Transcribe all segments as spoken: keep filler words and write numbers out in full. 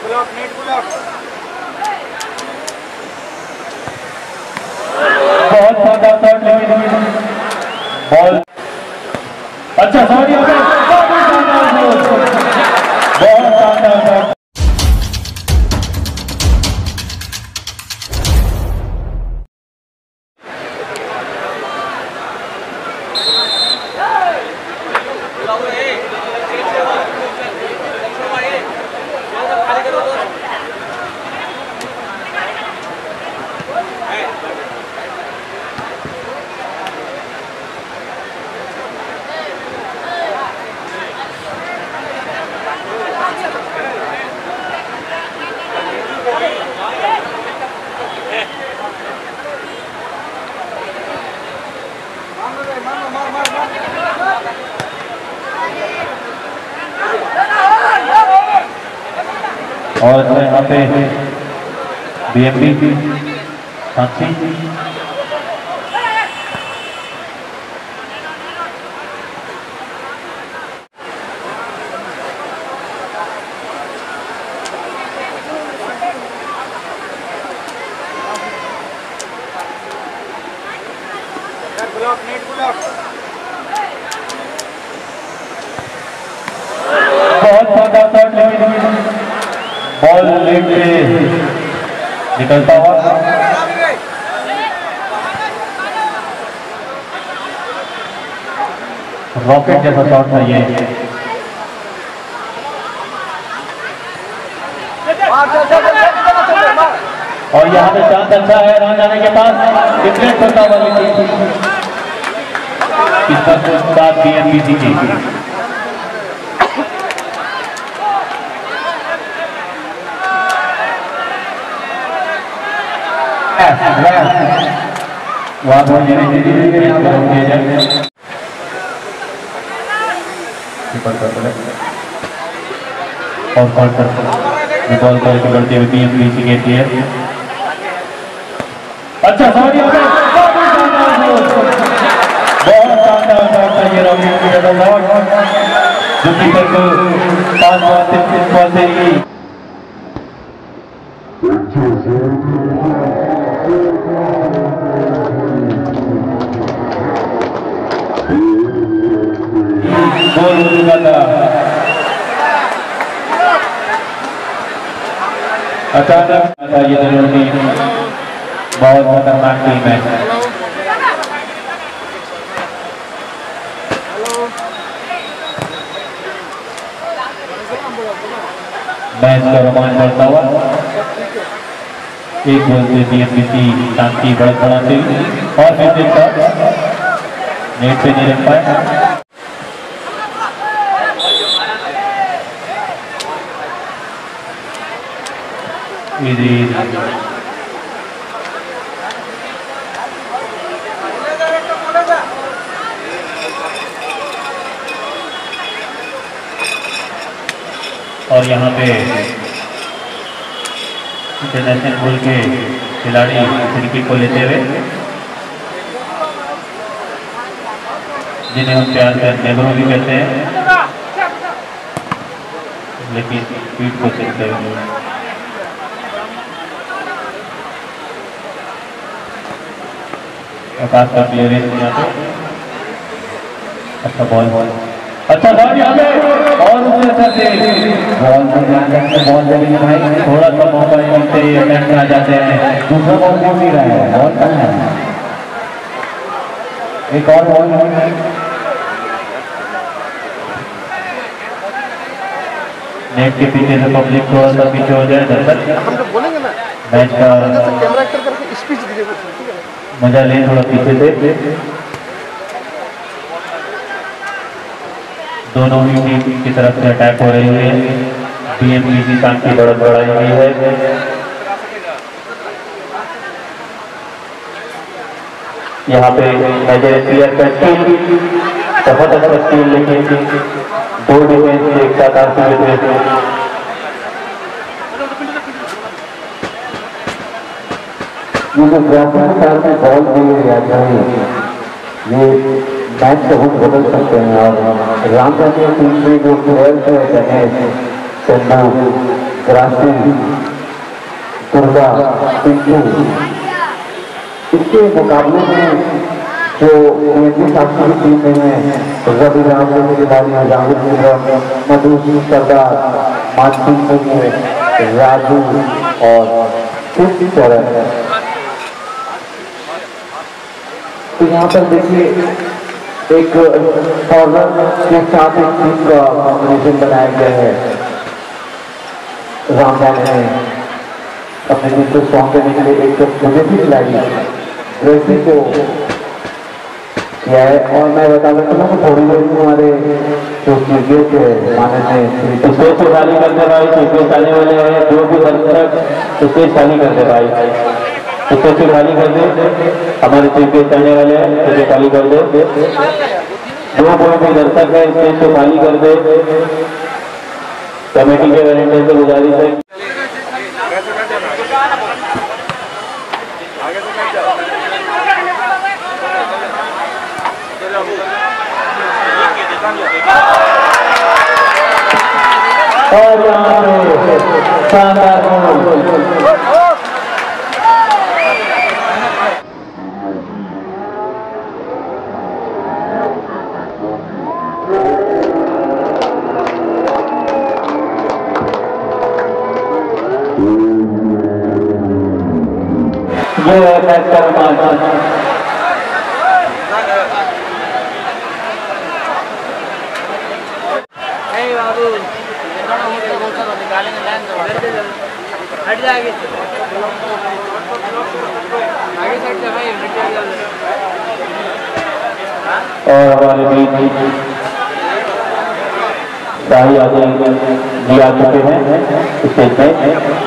Block net block बहुत शानदार shot लेकिन बॉल अच्छा सॉरी हो गया बहुत शानदार शॉट और यहाँ पे बीएमपी की सांची ब्लॉक नेट ब्लॉक बहुत शानदार शॉट लेकिन बॉल लेके निकलता हुआ रॉकेट जैसा शॉट था ये और यहाँ पे चांस अच्छा है रन जाने के बाद कितने छोटा वाली थी इसका साथ बीएनबीसी की वहाँ पर और कॉल कर बॉल करके करते हुए बीएमबीसी कहती है अच्छा सॉरी हो गया बहुत शानदार शॉट था ये रॉकेट की जो कीपर को पास बॉल से तीस बॉल से ही गोल हो चुका था अचानक ये दोनों टीम बहुत खतरनाक टीम है मैच का रोमांच बढ़ता हुआ एक गोल से बीएमबीसी शांति बढ़त बढ़ाते और फिर नेट पे नहीं रख पाए और यहाँ पे इंटरनेशनल बोल के खिलाड़ी क्रिकेट को लेते हुए जिन्हें हम प्यार कर नेहरू भी कहते हैं लेकिन पीठ को चलते हुए आकाश का प्लेयर है यहाँ पे अच्छा बॉल बॉल अच्छा बॉल यहाँ पे और उससे अच्छा से बॉल को ध्यान रखते बॉल देने भाई थोड़ा सा मौका मिलते ही अटैक में आ जाते हैं दूसरा बॉल क्यों नहीं रहा है बॉल कम है एक और बॉल नेट के पीछे से पब्लिक थोड़ा सा पीछे हो जाए दर्शक हम लोग बोलेंगे ना मैच का कैमरा एक्टर करके स्पीच दीजिए मजा लें थोड़ा पीछे से दोनों ही टीम की तरफ से अटैक हो रही है बीएमबीसी शांति बढ़त बढ़ाई हुई है यहाँ पे नजर प्लेयर का स्टील बहुत अच्छा स्टील लेकिन दो डिफेंस एक साथ आते हुए ये जो ग्राफिक साल में बॉल दिए जाते हैं ये मैच को हम बदल सकते हैं और रामचंद्र टीम में जो ट्वेल्थ है गणेश चंदू राशि, दुर्गा, पिंटू, इसके मुकाबले में जो साक्षी की टीम में है रवि राम तिवारी, राहुल मिश्रा, मधु सरदार, मानसिंह, राजू और किस तरह है। तो यहाँ पर देखिए एक फॉरवर्ड के साथ एक टीम का कॉम्बिनेशन बनाया गया है। रामलाल ने अपने टीम को स्ट्रॉन्ग करने के लिए एक मुझे भी खिलाई रेसिंग को किया है। और मैं बता सकता हूँ थोड़ी देर में हमारे जो क्रिकेट के माननीय स्टेज को खाली करते भाई, क्रिकेट आने वाले हैं, जो भी दर्शक स्टेज खाली करते भाई, स्टेज को खाली कर दे, हमारे क्रिकेट आने वाले हैं, स्टेज खाली कर दे, जो कोई भी दर्शक है स्टेज को खाली कर दे। कमेटी के वॉलंटियर से गुजारिश है और यहाँ पे शानदार ये है फैक्टर हट जाएगी आगे साइड से भाई और हमारे बीच शाही आदि जी आ चुके हैं स्टेज में।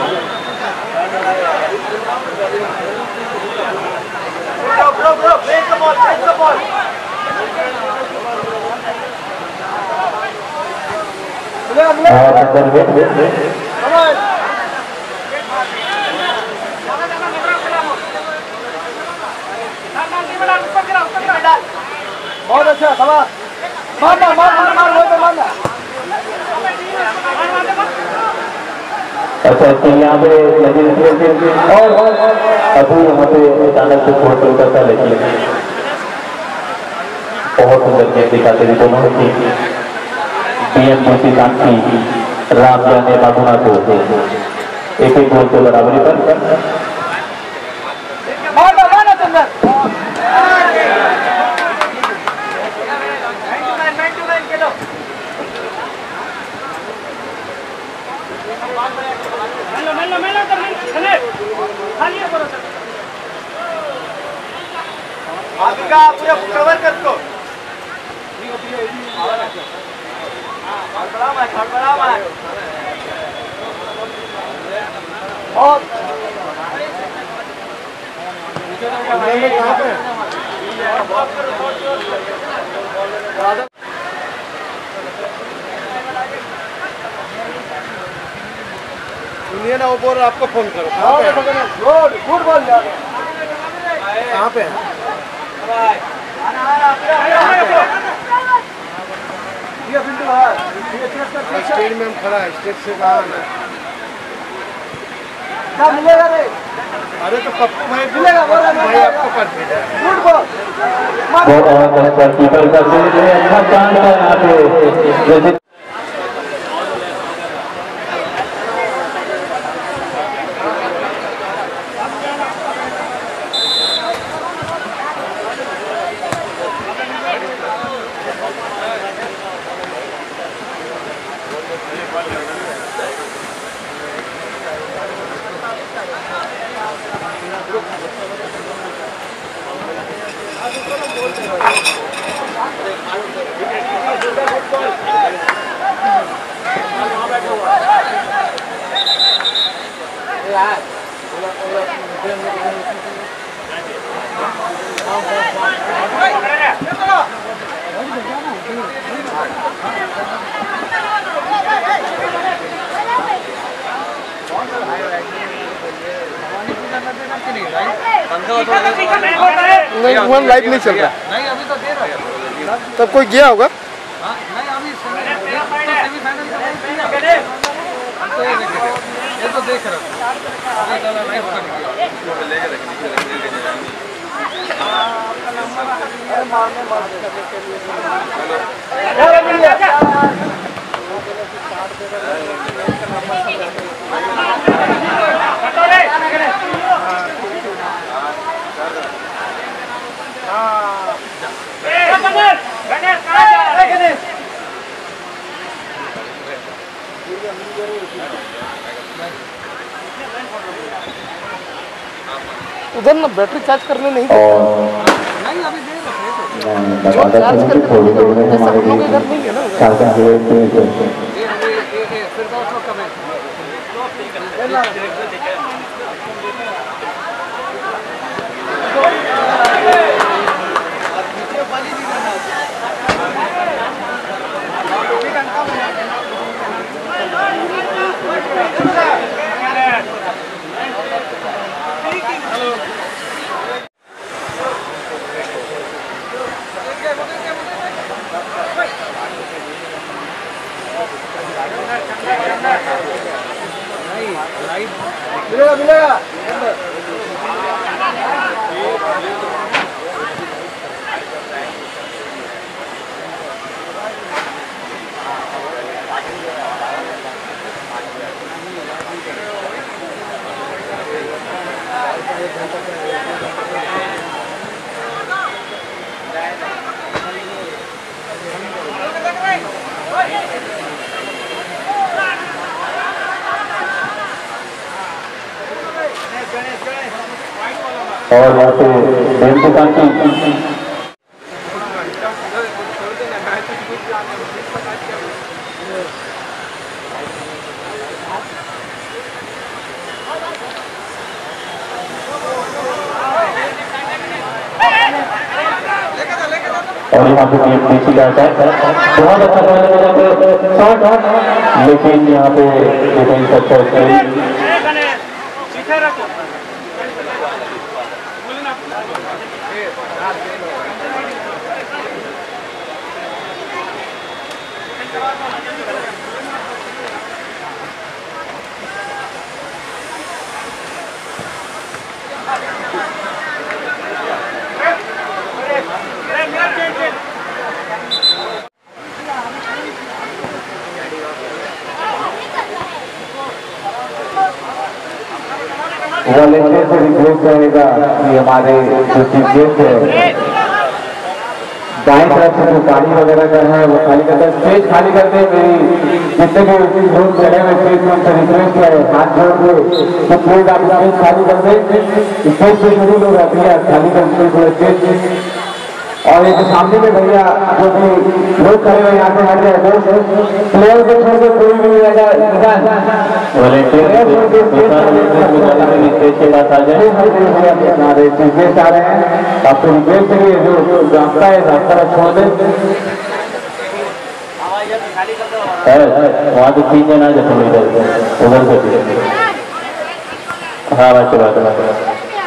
और अंदर बहुत अच्छा सवाल मारना मार मार मार वो तो मारना। अच्छा इसके यहाँ पे और अभी यहाँ पे अचानक से फोटो उतरता लेकिन बहुत सुंदर खेल दिखाते थे दोनों की पीएम जोशी साक्षी राम जाने बाबुना को एक एक गोल के बराबरी पर आगे का पूरा कवर कर दो। बड़ा मैच बड़ा मैच बहुत कहाँ पे सुनिए ना वो बोल रहा आपको फोन करो गुड बॉल कहाँ पे स्टेज में हम खड़ा है स्टेज से कहाँ मिलेगा रे। अरे तो पप्पू भाई मिलेगा भाई आपको कर भेजा गुड बॉल और कीपर का अच्छा चांस है यहाँ पे जैसे नहीं वन लाइव नहीं चल रहा नहीं अभी तो दे रहा है तब कोई गया होगा नहीं अभी सेमीफाइनल ये तो देख रहा उधर ना बैटरी चार्ज करने नहीं और नहीं अभी दे रहे जो चार्ज करके थोड़ी देर में हमारे इधर नहीं है ना चार्जर हुए थे ये अभी ये ये फिर दो सौ कम है मिलेगा मिलेगा और यहाँ पे बेल दुकान की और यहाँ पे पीछे जाता है बहुत अच्छा शॉट, लेकिन यहाँ पे डिफेंस अच्छा वॉलेंटियर से रिक्वेस्ट रहेगा कि हमारे जो चीफ गेस्ट है दाएं तरफ से जो गाड़ी वगैरह का है वो खाली करता है, स्टेज खाली करते मेरी जितने भी लोग खड़े हुए स्टेज में उनसे रिक्वेस्ट है हाथ जोड़ के तो प्लीज आप स्टेज खाली कर दें, स्टेज पे शुरू लोग रहती है खाली कर थोड़ा स्टेज। और एक सामने में भैया जो भी लोग खड़े हुए यहाँ से हट जाए प्लेयर को छोड़ के कोई भी रहेगा स्टेज के पास आ जाए हमारे गेस्ट आ रहे हैं आपको रिक्वेस्ट है जो रास्ता है रास्ता छोड़ दें वहाँ तो ठीक है ना जैसे इधर उधर से हाँ बात बात बात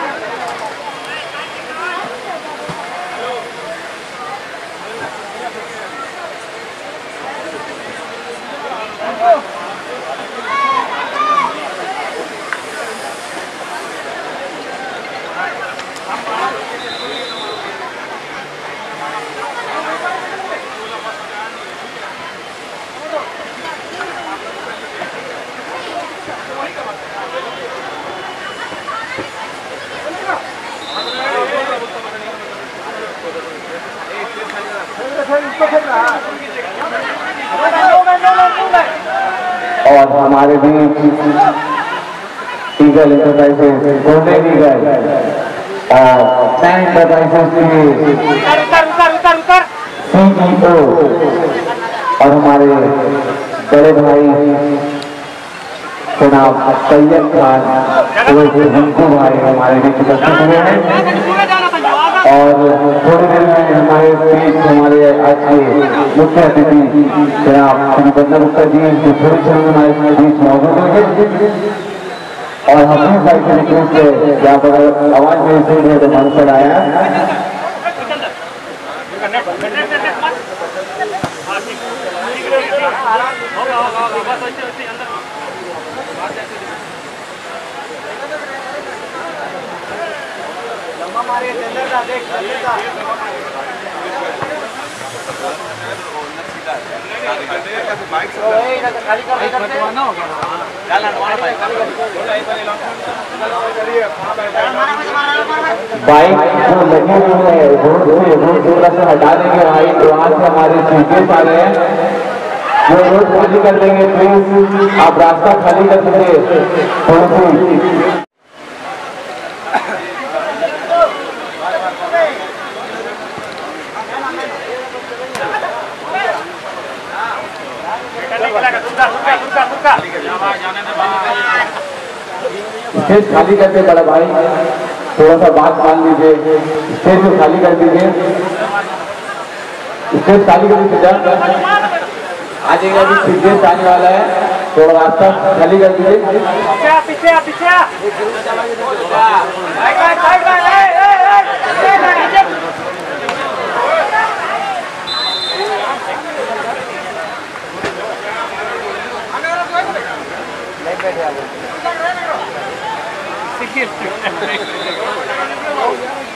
और हमारे बीच ईगल इंटरप्राइजेस गोल्डन ईगल और नैन इंटरप्राइजेस के सीईओ और हमारे बड़े भाई जनाब सैयद खान रिंकू भाई हमारे बीच उपस्थित हुए हैं। और थोड़ी देर में हमारे बीच हमारे आज के मुख्य अतिथि जनाब श्री बंदा गुप्ता जी जो थोड़ी क्षण में हमारे बीच मौजूद होंगे। और हफीज भाई की रिक्वेस्ट है जहाँ पर आवाज में से है तो मन पर आया लम्बा मारिए टेंडर का देख टेंडर का खाली कर बाइक हटवाना होगा बाइक जो लगी हुई है रोड से रोड थोड़ा सा हटा देंगे भाई, तो वहाँ से हमारे सूटकेस आ रहे हैं, वो रोड खाली कर देंगे प्लीज, आप रास्ता खाली कर दीजिए थोड़ी सी। स्टेज खाली करते बड़ा भाई, थोड़ा सा बात मान लीजिए, स्टेज को खाली कर दीजिए, स्टेज खाली कर दीजिए, आ जाएगा अभी स्टेज आने वाला है, थोड़ा रास्ता खाली कर दीजिए। पीछे पीछे नहीं बैठे